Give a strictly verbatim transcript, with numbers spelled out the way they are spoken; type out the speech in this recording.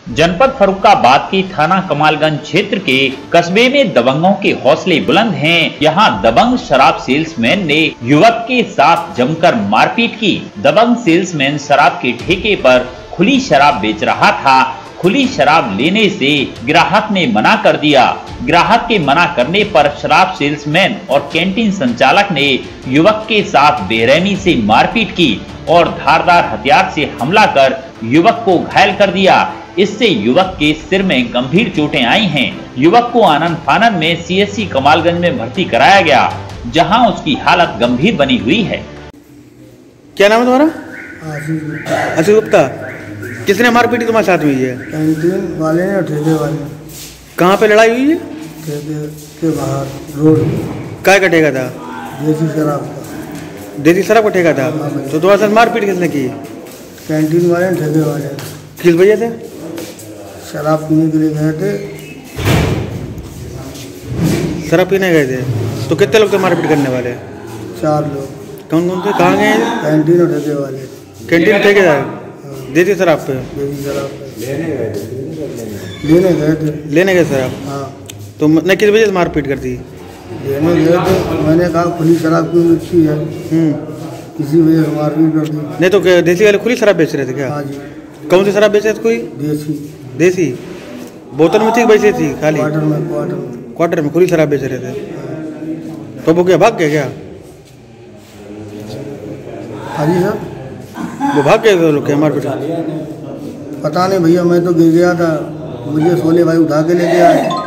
जनपद फर्रुखाबाद के थाना कमालगंज क्षेत्र के कस्बे में दबंगों के हौसले बुलंद हैं। यहाँ दबंग शराब सेल्समैन ने युवक के साथ जमकर मारपीट की। दबंग सेल्समैन शराब के ठेके पर खुली शराब बेच रहा था। खुली शराब लेने से ग्राहक ने मना कर दिया। ग्राहक के मना करने पर शराब सेल्समैन और कैंटीन संचालक ने युवक के साथ बेरहमी से मारपीट की और धारदार हथियार से हमला कर युवक को घायल कर दिया। इससे युवक के सिर में गंभीर चोटें आई हैं। युवक को आनंद फानन में सीएससी कमालगंज में भर्ती कराया गया, जहां उसकी हालत गंभीर बनी हुई है। क्या नाम है तुम्हारा? आशीष गुप्ता। किसने मारपीट तुम्हारे साथ हुई है? कैंटीन वाले ने और ठेके वाले। कहाँ पे लड़ाई हुई है? ठेके के बाहर रोड। काय का ठेका था? देसी शराब का। देसी शराब का ठेका था। तो तुम्हारे साथ मारपीट किसने की? कैंटीन वाले ठेके वाले। किस वजह से? शराब पीने के लिए गए थे। शराब पीने गए थे। तो कितने लोग थे मारपीट करने वाले? चार लोग। कौन कौन थे? कहाँ गए? कैंटीन और ठेके वाले। कैंटीन ठेकेदार देती शराब पे? देसी शराब पे लेने गए थे। लेने गए थे लेने गए शराब। हाँ। तो मैं किस वजह से मारपीट कर दी? लेने गए थे। मैंने कहा खुली शराब क्यों बेची है, इसी वजह से मारपीट कर दी। नहीं तो देसी वाले खुली शराब बेच रहे थे क्या? हाँ जी। कौन सी शराब बेच रहे थे? कोई देसी। देसी बोतल में थी वैसे थी खाली? क्वार्टर में क्वार्टर में क्वार्टर में खुली शराब बेच रहे थे। तो वो क्या भाग गए क्या? हाँ जी सर। वो भाग गए थे लोग क्या मारपीट? पता नहीं भैया, मैं तो गिर गया था, मुझे सोले भाई उठा के लेके आए।